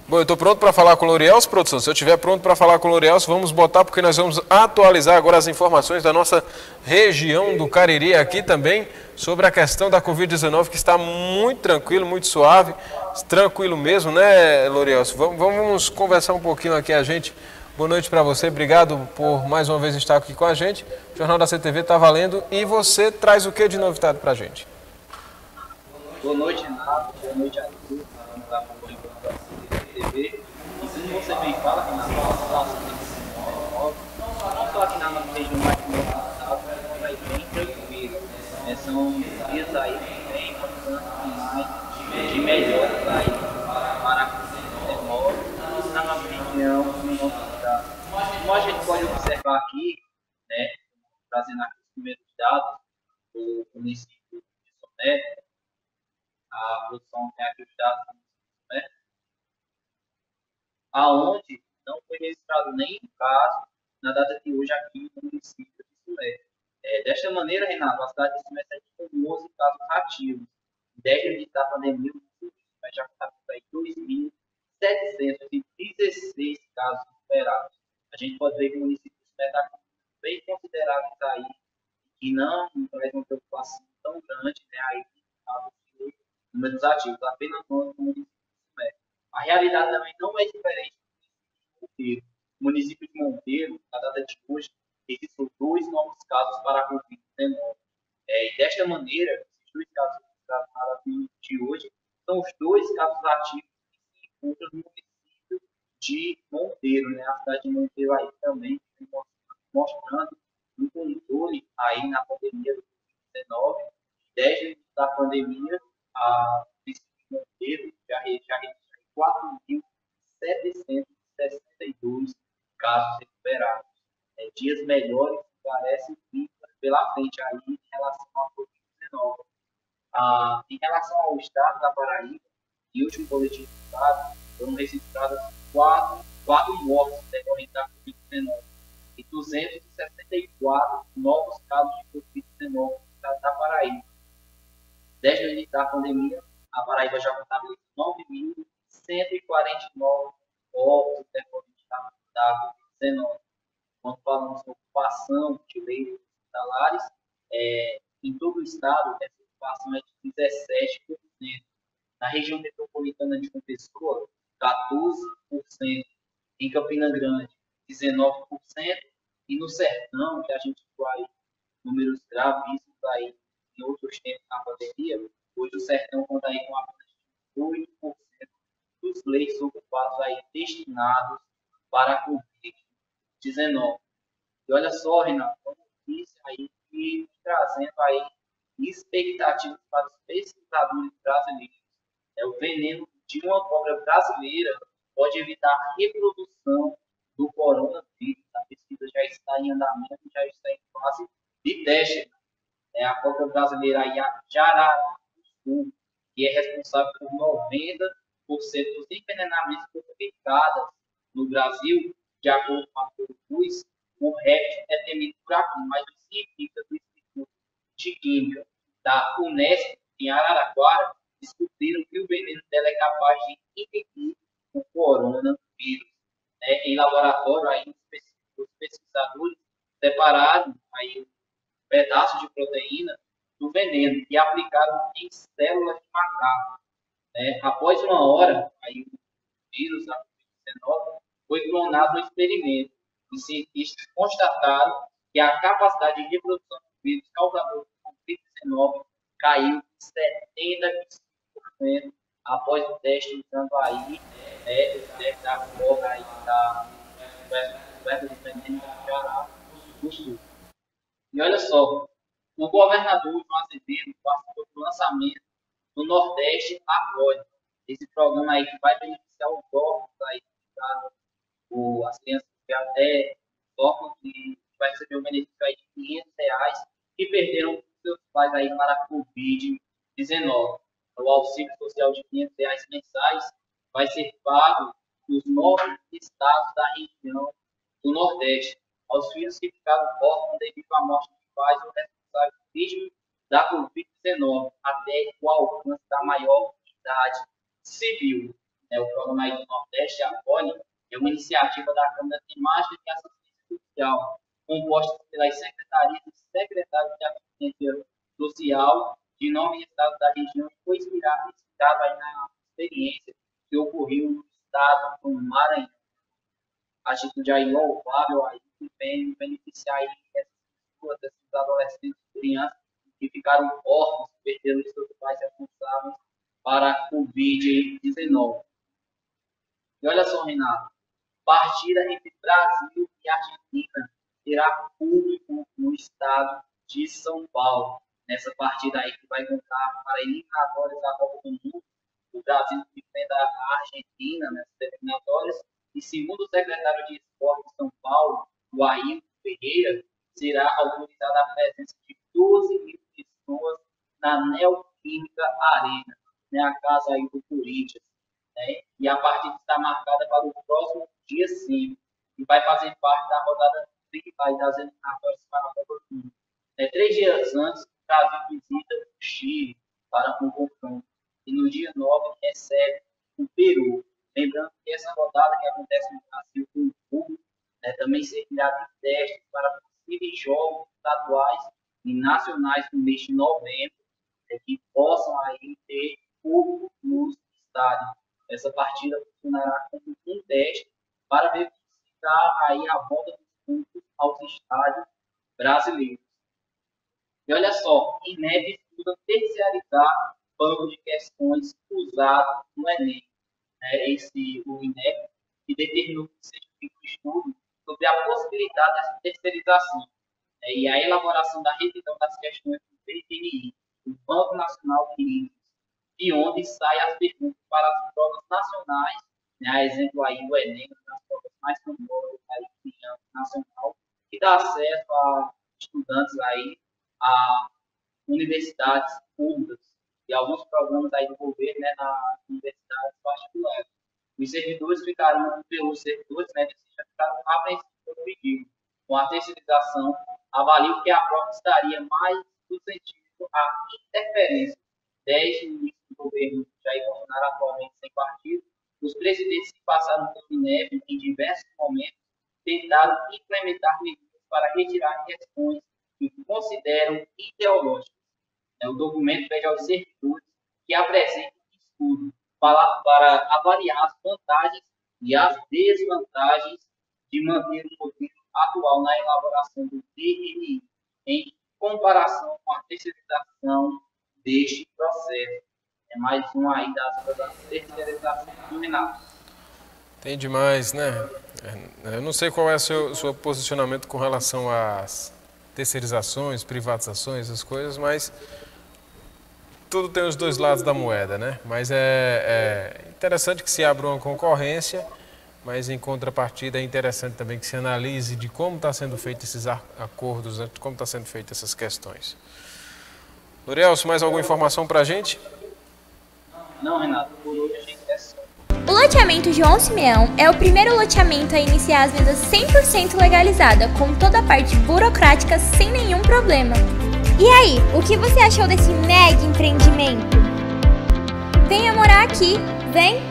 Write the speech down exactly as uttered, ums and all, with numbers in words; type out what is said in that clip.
Bom, eu estou pronto para falar com o Lorielso, produção. Se eu estiver pronto para falar com o Lorielso, vamos botar, porque nós vamos atualizar agora as informações da nossa região do Cariri aqui também, sobre a questão da covid dezenove, que está muito tranquilo, muito suave, tranquilo mesmo, né, Lorielso? Vamos, vamos conversar um pouquinho aqui a gente. Boa noite para você, obrigado por mais uma vez estar aqui com a gente. O Jornal da C T V está valendo e você traz o que de novidade para a gente? Boa noite, Renato. Boa noite a todos que estão acompanhando a C T V. E como você bem fala, Renato, a situação não só aqui na nossa região, mas aqui no estado, vai bem tranquilo. É, são dias aí bem importantes de melhoras aí para a covid dezenove na nossa região, no nosso estado. Como a gente pode observar aqui, né, trazendo aqui os primeiros dados do município de Soné, a produção tem aqui os dados, né? Aonde não foi registrado nenhum caso na data de hoje aqui no município de Sumé. É, desta maneira, Renato, a cidade de Sumé está com onze casos ativos. Desde o início da pandemia, o município já está com dois mil setecentos e dezesseis casos recuperados. A gente pode ver que o município de Sumé está bem considerável aí, e não traz uma preocupação tão grande, né, aí, números ativos, apenas no município de Sumé. A realidade também não é diferente do município de Monteiro. O município de Monteiro, na data de hoje, registrou dois novos casos para a covid dezenove. É, e desta maneira, esses dois casos registrados na data de hoje são os dois casos ativos que se encontram no município de Monteiro, né? A cidade de Monteiro aí também mostrando um controle aí na pandemia do covid dezenove. Desde o início da pandemia, a município de Monteiro já, já registrou quatro mil setecentos e sessenta e dois casos recuperados. É, dias melhores parecem vir pela frente aí em relação à covid dezenove. Ah, em relação ao estado da Paraíba, em último boletim do estado, foram registradas quatro, quatro mortes decorrentes da covid dezenove e duzentos e sessenta e quatro novos casos de covid dezenove no estado da Paraíba. Desde o início da pandemia, a Paraíba já contabiliza nove mil cento e quarenta e nove óbitos decorrentes da covid dezenove. Quando falamos de ocupação de leitos hospitalares, é, em todo o estado, essa ocupação é de dezessete por cento. Na região metropolitana de João Pessoa, quatorze por cento. Em Campina Grande, dezenove por cento. E no Sertão, que a gente vai números gravíssimos aí em outros tempos na pandemia, hoje o Sertão conta aí com apenas oito por cento dos leitos ocupados aí destinados para a covid dezenove. E olha só, Renato, uma notícia aí que trazendo aí expectativas para os pesquisadores brasileiros. É o veneno de uma cobra brasileira pode evitar a reprodução do coronavírus. A pesquisa já está em andamento, já está em fase de teste. É a cobra brasileira aí, a jararaca do sul, que é responsável por noventa por cento dos envenenamentos publicados no Brasil, de acordo com a Fiocruz. O réptil é temido por aqui, mas os cientistas do Instituto de Química da Unesp, em Araraquara, descobriram que o veneno dela é capaz de impedir o coronavírus. É, em laboratório, aí, os pesquisadores separaram aí pedaços de proteína do veneno e aplicaram em células de macaco. Né? Após uma hora, aí, o vírus da covid dezenove foi clonado no experimento. Os cientistas constataram que a capacidade de reprodução do vírus causador do covid dezenove caiu setenta e cinco por cento após o teste usando aí né, o teste da cobra aí da coberta do veneno do sul. E olha só, o governador João Azevedo participou do lançamento do Nordeste Acorde. Esse programa aí que vai beneficiar os órgãos aí, o, as crianças que até órgãos que vai receber um benefício aí de quinhentos reais que perderam seus pais aí para a covid dezenove. O auxílio social de quinhentos reais mensais vai ser pago nos nove estados da região do Nordeste aos filhos que ficaram órfãos devido à morte de pais ou responsáveis vítimas da covid dezenove até o alcance da maior idade civil. né, o programa aí do Nordeste, a CONI, é uma iniciativa da Câmara Temática de Assistência Social, composta pelas secretarias e secretários de assistência social de nove estados da região, e foi inspirado, inspirado aí na experiência que ocorreu no estado do Maranhão. A atitude aí louvável aí que vem beneficiar aí essas adolescentes e crianças que ficaram órfãos, perderam seus pais responsáveis para a covid dezenove. E olha só, Renato, partida entre Brasil e Argentina terá público no estado de São Paulo. Nessa partida aí que vai contar para eliminatórias da Copa do Mundo, o Brasil enfrenta a Argentina nessas eliminatórias, e segundo o secretário de Esporte de São Paulo, o Ailton Ferreira, será autorizada a presença de doze mil pessoas na Neoquímica Arena, né, a casa aí do Corinthians. Né, e a partida está marcada para o próximo dia cinco, e vai fazer parte da rodada principal das eliminatórias para a Copa do Mundo. É, três dias antes, o Brasil visita o Chile para um confronto, e no dia nove recebe o Peru. Lembrando que essa rodada que acontece no Brasil com o público, né, também servirá de teste para possíveis jogos estaduais e nacionais no mês de novembro, né, que possam aí ter público nos estádios. Essa partida funcionará como um teste para verificar aí a volta dos públicos aos estádios brasileiros. E olha só, INEP estuda terceirizar banco de questões usado no Enem. É esse o INEP que determinou que seja feito um estudo sobre a possibilidade dessa terceirização, é, e a elaboração da revisão das questões do B N I, o Banco Nacional de Níveis, de onde saem as perguntas para as provas nacionais, né, a exemplo aí do Enem, das provas mais famosas aí de âmbito nacional, que dá acesso a estudantes aí a universidades públicas e alguns programas aí do governo, né, nas universidades particulares. Os servidores ficarão, pelos servidores, né, já ficaram apreensivos pelo pedido. Com a terceirização, avalio que a prova estaria mais suscetível à interferência. Desde o início do governo Jair Bolsonaro, atualmente sem partido, os presidentes que passaram pelo INEP em diversos momentos tentaram implementar medidas para retirar questões que consideram ideológicas. O documento pede aos servidores que apresentem estudo para, para avaliar as vantagens e as desvantagens de manter o modelo atual na elaboração do D N I, em comparação com a terceirização deste processo. É mais um aí das, das terceirizações do Renato. Tem demais, né? Eu não sei qual é o seu, seu posicionamento com relação às terceirizações, privatizações, essas coisas, mas tudo tem os dois lados da moeda, né? Mas é, é interessante que se abra uma concorrência, mas em contrapartida é interessante também que se analise de como está sendo feito esses acordos, de como está sendo feitas essas questões. Lourielson, mais alguma informação para a gente? Não, Renato, por hoje a gente é só. O loteamento João Simeão é o primeiro loteamento a iniciar as vendas cem por cento legalizada, com toda a parte burocrática sem nenhum problema. E aí, o que você achou desse mega empreendimento? Venha morar aqui, vem!